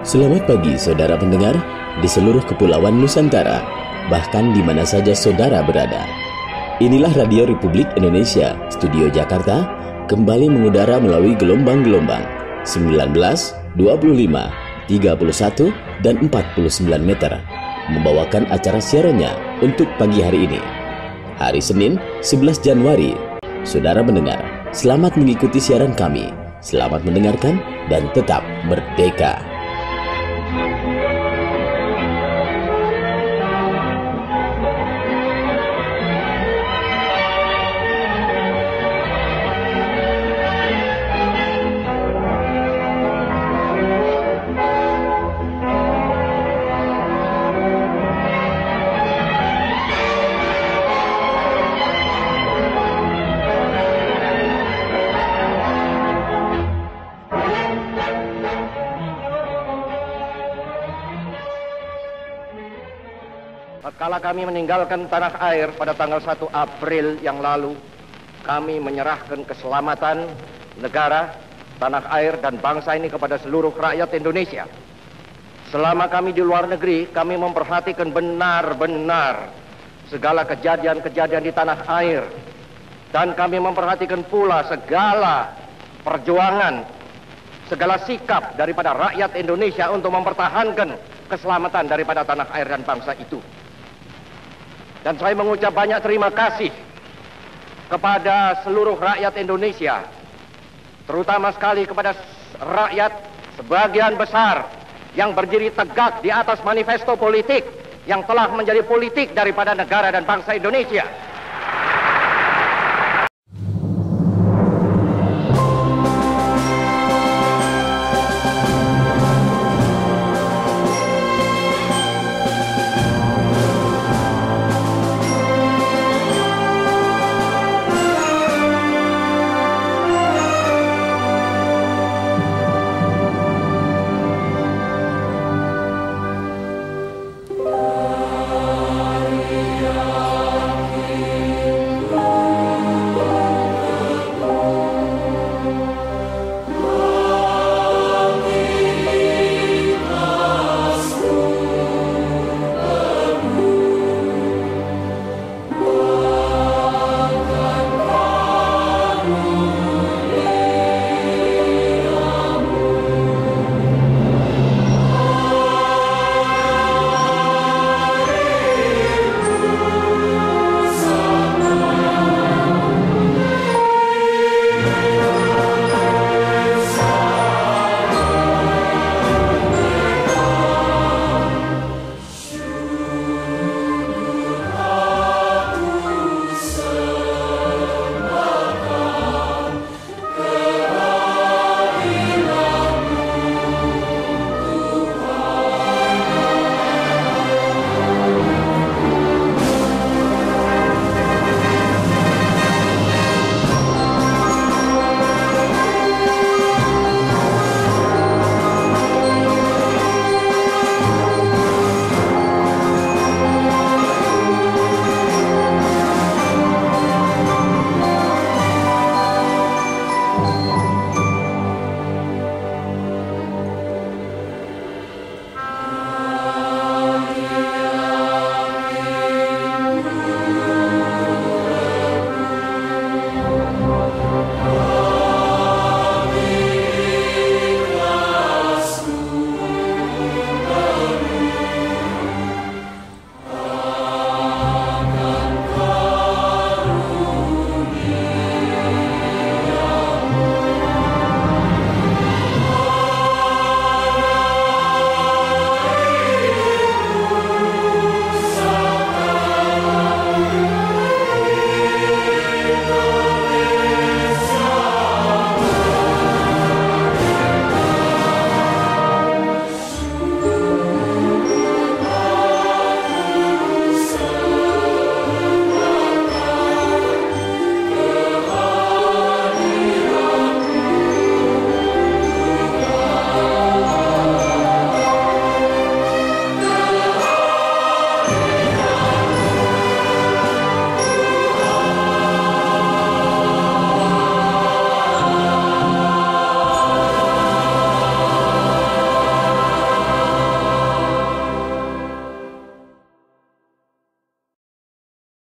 Selamat pagi saudara pendengar di seluruh kepulauan Nusantara, bahkan di mana saja saudara berada. Inilah Radio Republik Indonesia, Studio Jakarta, kembali mengudara melalui gelombang-gelombang 19, 25, 31, dan 49 meter, membawakan acara siarannya untuk pagi hari ini. Hari Senin, 11 Januari. Saudara mendengar, selamat mengikuti siaran kami. Selamat mendengarkan dan tetap merdeka. Kala kami meninggalkan tanah air pada tanggal 1 April yang lalu, kami menyerahkan keselamatan negara, tanah air, dan bangsa ini kepada seluruh rakyat Indonesia. Selama kami di luar negeri, kami memperhatikan benar-benar segala kejadian-kejadian di tanah air. Dan kami memperhatikan pula segala perjuangan, segala sikap daripada rakyat Indonesia untuk mempertahankan keselamatan daripada tanah air dan bangsa itu. Dan saya mengucap banyak terima kasih kepada seluruh rakyat Indonesia, terutama sekali kepada rakyat sebagian besar yang berdiri tegak di atas manifesto politik yang telah menjadi politik daripada negara dan bangsa Indonesia.